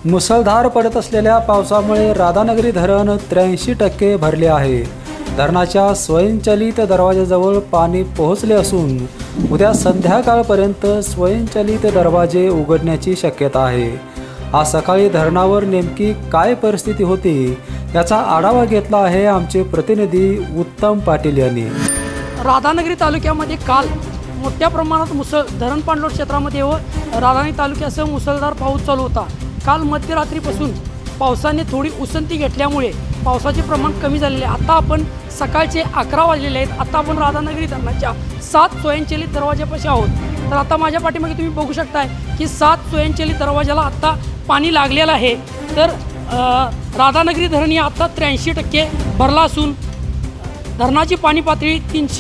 मुसळधार पडत असलेल्या पावसामुळे राधानगरी धरण 83% भरले आहे। धरणाच्या स्वयंचलित दरवाजाजवळ पाणी पोहोचले असून उद्या संध्याकाळपर्यंत स्वयंचलित दरवाजे उघडण्याची शक्यता आहे। आज सकाळी धरणावर नेमकी काय परिस्थिती होती याचा आढावा घेतला आहे आमचे प्रतिनिधी उत्तम पाटील यांनी। राधानगरी तालुक्यामध्ये काल मोठ्या प्रमाणात धरण पाणलोट क्षेत्रामध्ये व राधानगरी तालुक्यासह मुसळधार पाऊस चालू होता। काल मध्यरात्रीपासून पावसाने थोडी उसंती घेतल्यामुळे पावसाचे प्रमाण कमी झालेले आहे। आता आपण सकाळचे 11 वाजलेले आहेत। आता आपण राधानगरी धरणाच्या 7 स्वयंचलित दरवाजापाशी आहोत। तर आता माझ्या पाठीमागे तुम्ही बघू शकताय की 7 स्वयंचलित दरवाजाला आता पाणी लागलेलं आहे। तर राधानगरी धरण आता 83% भरला असून धरणाची पाणी पातळी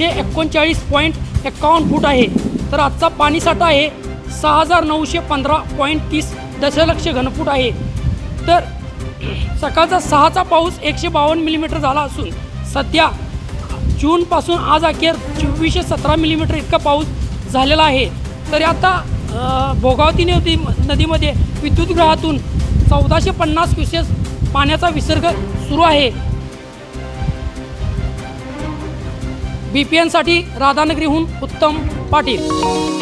339.51 फूट आहे। तर आजचा पाणीसाठा आहे 6915.30 दशलक्ष घनफूट आहे। तर सकाळचा 6चा पाऊस 152 मिलीमीटर झाला असून सध्या जूनपासून आज अखेर 2417 मिलीमीटर इतका पाऊस झालेला आहे। तर आता भोगावती नदीमध्ये विद्युतगृहातून 1450 क्युसेस पाण्याचा विसर्ग सुरू आहे। BPN साठी राधानगरीहून उत्तम पाटील।